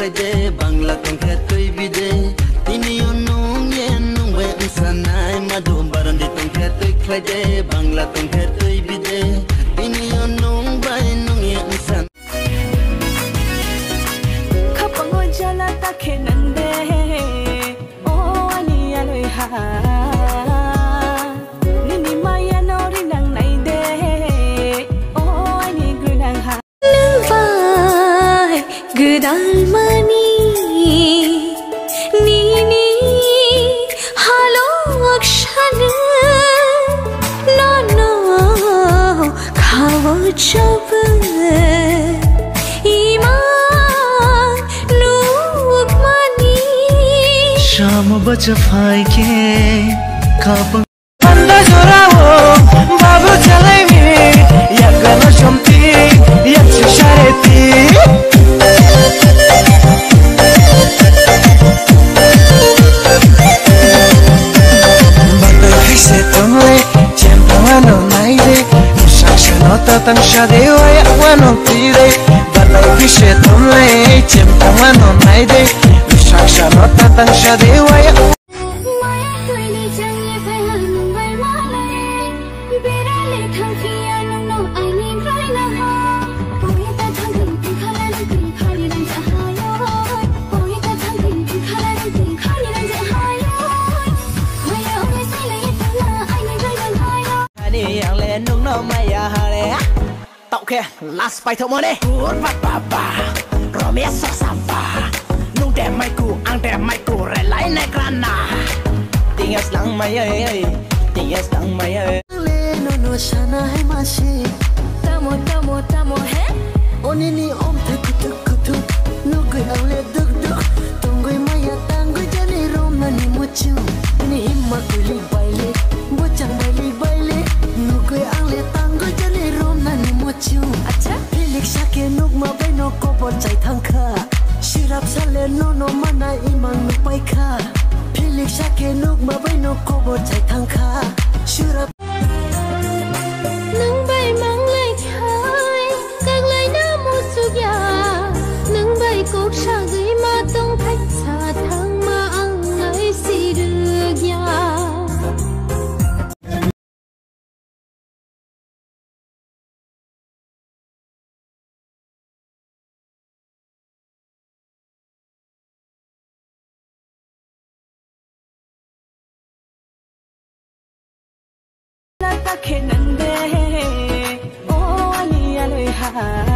Clade, Bangla Tonket Bide, Tinio Nung Yen Nung Wet Sanai, Madum Baran de Tonket Clade, Bangla Tonket Bide, Tinio Nung Bay Nung Yen San. Kapango Jala Takenande, oh, Ani Aloha. Nini Maya Nori Nang Naide, oh, Ani Gunang Ha. Good Almani Nini Hello Akshan No no Khao Chab Iman Lukmani Sham bach phai ke Kapang Panda jorao Babu chalai me Yagana shamti Yakshi shareti Tang shade waya wano tide balai pishe tumle chimta wano naide vishaksha nota tang shade waya Maya tuini jangi failan mumbai malai Birale thangkiya nung no aini raina ha Poeta thangin khalan khali ran jahayo Poeta thangin khalan khali ran jahayo Maya oi sai lai tala aini raina hayo Ani yang le nung no maya hare Tau ke last fight mo ne Kurva papa Romeo sasamba Nung de mai ku ang de mai ku relai na grana Tingas lang maya Tingas lang maya Le no no shana hai mashi Tamo tamo tamo he Oni ni om tuk tuk tuk Nugui ang le duk duk Tunggui maya tanggui jani rom na ni mucu Ni himma kulik baile Bocang baile baile Nugui ang le tanggui jani rom na ni mucu Acha Pilik sake nuk ma bai no kopon chai thang kha Shirap sale no no mana imang nuk bai kha Pilik sake nuk ma bai no kopon chai thang kha Shirap Nung bay mang lai khai Các lai na mu suk ya Nung bay kok sha gui ma tong thách sa thang ma ang ngai si được ya La ta khenande oh ani aloha